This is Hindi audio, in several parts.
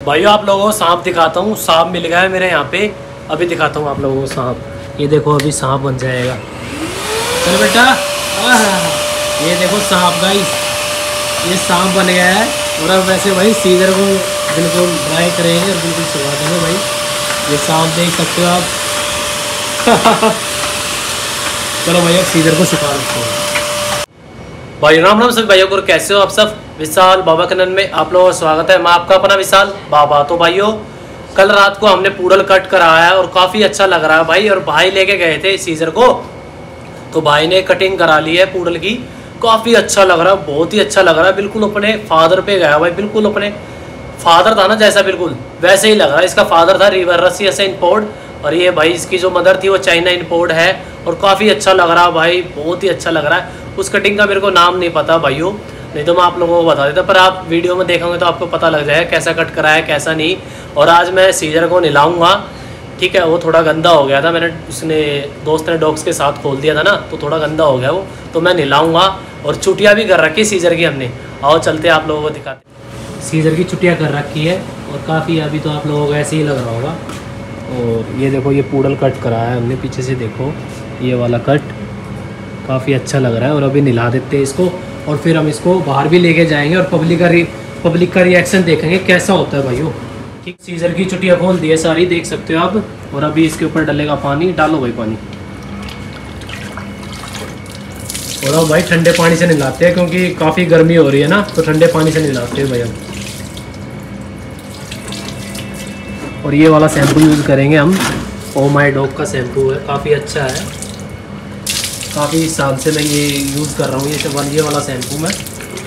भाइयों आप लोगों को सांप दिखाता हूँ। सांप मिल गया है मेरे यहाँ पे, अभी दिखाता हूँ आप लोगों को सांप। ये देखो अभी सांप बन जाएगा। चलो बेटा, ये देखो सांप गाइस, ये सांप बन गया है। और अब वैसे भाई सीजर को बिल्कुल ड्राई करेंगे और बिल्कुल छुड़ा देंगे भाई। ये सांप देख सकते हो आप। चलो भाई अब सीजर को सिखा देते हैं। भाई राम राम सभी भाइयों को, कैसे हो आप सब। विशाल बाबा कनन में आप लोगों का स्वागत है। मैं आपका अपना विशाल बाबा। तो भाइयों कल रात को हमने पूडल कट कराया है और काफ़ी अच्छा लग रहा है भाई। और भाई लेके गए थे सीजर को, तो भाई ने कटिंग करा ली है पूडल की। काफ़ी अच्छा लग रहा है, बहुत ही अच्छा लग रहा है। बिल्कुल अपने फादर पे गया भाई, बिल्कुल अपने फादर था ना जैसा, बिल्कुल वैसे ही लग रहा है। इसका फादर था रिवर रसिया से इंपोर्ट, और ये भाई इसकी जो मदर थी वो चाइना इंपोर्ट है। और काफ़ी अच्छा लग रहा है भाई, बहुत ही अच्छा लग रहा है। उस कटिंग का मेरे को नाम नहीं पता भाइयों, नहीं तो मैं आप लोगों को बता देता, पर आप वीडियो में देखोगे तो आपको पता लग जाएगा कैसा कट करा है कैसा नहीं। और आज मैं सीजर को नहलाऊंगा, ठीक है। वो थोड़ा गंदा हो गया था, मैंने उसने दोस्त ने डॉग्स के साथ खोल दिया था ना, तो थोड़ा गंदा हो गया वो, तो मैं नहलाऊंगा। और चुटिया भी कर रखी सीजर की हमने। आओ चलते आप लोगों को दिखाते। सीजर की चुटिया कर रखी है और काफ़ी अभी तो आप लोगों को ऐसे ही लग रहा होगा। और ये देखो ये पूडल कट कराया है हमने, पीछे से देखो ये वाला कट काफ़ी अच्छा लग रहा है। और अभी नहला देते हैं इसको, और फिर हम इसको बाहर भी लेके जाएंगे और पब्लिक का रिएक्शन देखेंगे कैसा होता है भाइयों। ठीक, सीजर की चुटिया खोल दी है सारी, देख सकते हो आप। और अभी इसके ऊपर डलेगा पानी, डालो भाई पानी। और अब भाई ठंडे पानी से नहलाते हैं क्योंकि काफ़ी गर्मी हो रही है ना, तो ठंडे पानी से नहलाते हैं भाई हम। और ये वाला शैम्पू यूज़ करेंगे हम, ओ माई डॉग का शैम्पू है, काफ़ी अच्छा है। काफ़ी साल से मैं ये यूज़ कर रहा हूँ, ये वाला शैम्पू मैं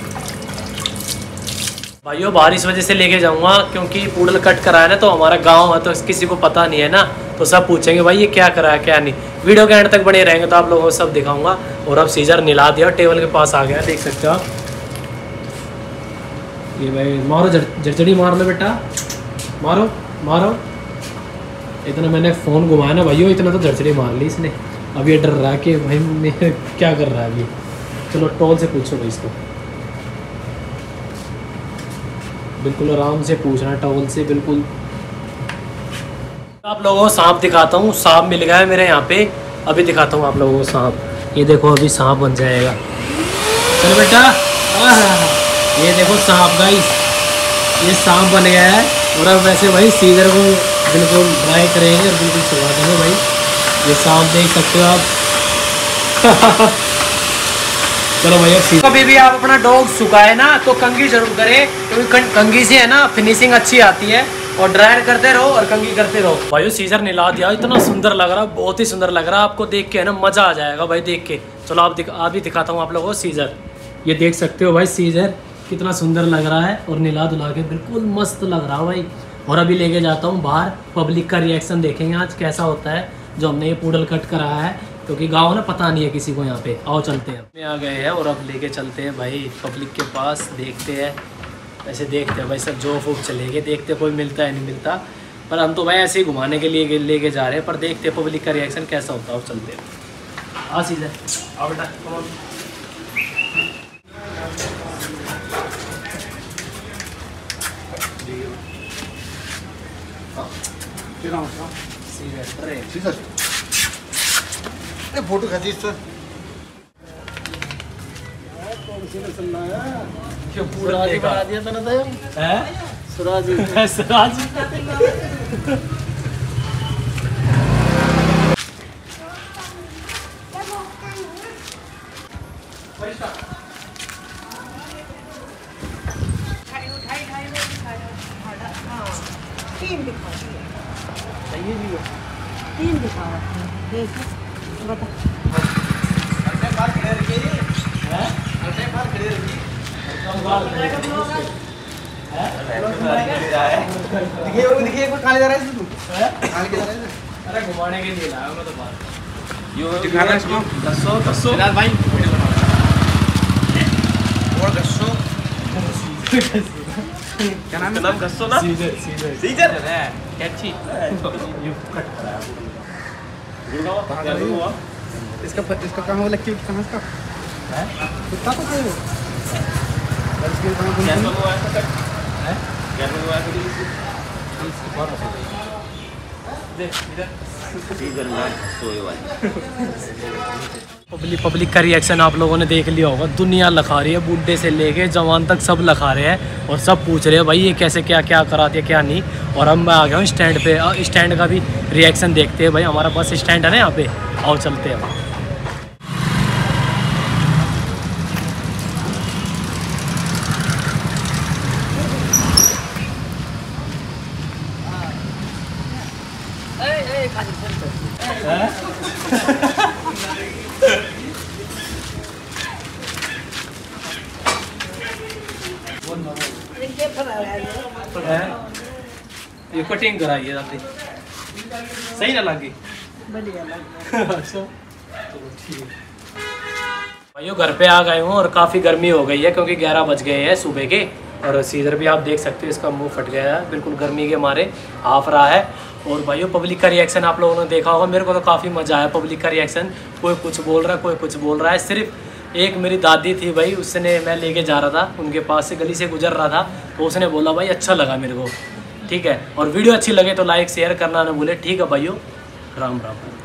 भाइयों बाहर इस वजह से लेके जाऊँगा क्योंकि पूडल कट कराया ना, तो हमारा गांव है तो किसी को पता नहीं है ना, तो सब पूछेंगे भाई ये क्या करा है क्या नहीं। वीडियो के एंड तक बने रहेंगे तो आप लोगों को सब दिखाऊंगा। और अब सीजर नहला दिया, टेबल के पास आ गया, देख सकते हो आप। ये भाई मारो, जड़जड़ी मार लो बेटा, मारो मारो। इतना मैंने फ़ोन घुमाया ना भाइयों, इतना तो जड़जड़ी मार ली इसने। अब ये डर रहा है कि भाई मेरे क्या कर रहा है अभी। चलो टॉल से पूछो भाई इसको, बिल्कुल आराम से पूछना टॉल से बिल्कुल। आप लोगों को सांप दिखाता हूँ। सांप मिल गया है मेरे यहाँ पे, अभी दिखाता हूँ आप लोगों को सांप। ये देखो अभी सांप बन जाएगा। चलो बेटा, ये देखो सांप गाइस, ये सांप बन गया है। और अब वैसे भाई सीजर को बिल्कुल ड्राई करेंगे और बिल्कुल छुड़ा देंगे भाई। ये सांप देख सकते हो आप। चलो भैया, कभी भी आप अपना डॉग सुखाए ना तो कंघी जरूर करें, क्योंकि कंघी से है ना फिनिशिंग अच्छी आती है। और ड्रायर करते रहो और कंघी करते रहो। भाई सीजर नहला दिया, इतना सुंदर लग रहा है, बहुत ही सुंदर लग रहा है। आपको देख के है ना मजा आ जाएगा भाई देख के। चलो आप भी दिखाता हूँ आप लोगों को सीजर। ये देख सकते हो भाई सीजर कितना सुंदर लग रहा है, और नहला धुला के बिल्कुल मस्त लग रहा है भाई। और अभी लेके जाता हूँ बाहर, पब्लिक का रिएक्शन देखेंगे आज कैसा होता है जो हमने ये पूडल कट कराया है, क्योंकि गाँव ना पता नहीं है किसी को यहाँ पे। आओ चलते हैं, मैं आ गए हैं और अब लेके चलते हैं भाई पब्लिक के पास। देखते हैं, ऐसे देखते हैं भाई सब जो फूक चलेंगे, देखते कोई मिलता है नहीं मिलता, पर हम तो भाई ऐसे ही घुमाने के लिए लेके जा रहे हैं। पर देखते हैं पब्लिक का रिएक्शन कैसा होता है। और चलते हैं, आ सीधे आओ बेटा, कम ऑन। फोटो खींची सर, क्यों पूरा बना दिया था ना था है सुराजी। सुराजी तीन दिखा देखो बता। देखिए खाने जा रहा है तू, खाने के जा रहा है। अरे घुमाने के लिए लाया मैं तो बाहर। यो दिखाना इसको, दसो दसो भाई और गस्सो क्या नाम है? गस्सो ना, सीजर सीजर सीजर है कैची। ये कट कराया कहाँ जा रही हो? इसका कहाँ वाला क्यों कहाँ इसका है? कितना तो है वो? इसके कहाँ क्या हुआ है? क्या हुआ है? पब्लिक का रिएक्शन आप लोगों ने देख लिया होगा। दुनिया लखा रही है, बूढ़े से लेके जवान तक सब लखा रहे हैं और सब पूछ रहे हैं भाई ये कैसे क्या क्या कराते हैं क्या नहीं। और हम मैं आ गया हूँ स्टैंड पे, स्टैंड का भी रिएक्शन देखते हैं भाई। हमारा बस स्टैंड है ना यहाँ पे, आओ चलते हैं। ये कटिंग कराई है आपने, सही ना लगी? बढ़िया लगा। अच्छा चलो ठीक। भाइयों घर पे आ गए हूँ और काफ़ी गर्मी हो गई है क्योंकि 11 बज गए हैं सुबह के। और सीजर भी आप देख सकते हो, इसका मुंह फट गया है बिल्कुल गर्मी के मारे, हाफ रहा है। और भाइयों पब्लिक का रिएक्शन आप लोगों ने देखा होगा, मेरे को तो काफ़ी मज़ा आया पब्लिक का रिएक्शन। कोई कुछ बोल रहा है, कोई कुछ बोल रहा है। सिर्फ एक मेरी दादी थी भाई, उसने मैं लेके जा रहा था उनके पास से, गली से गुजर रहा था, तो उसने बोला भाई अच्छा लगा मेरे को, ठीक है। और वीडियो अच्छी लगे तो लाइक शेयर करना ना भूले, ठीक है भाइयों, राम राम।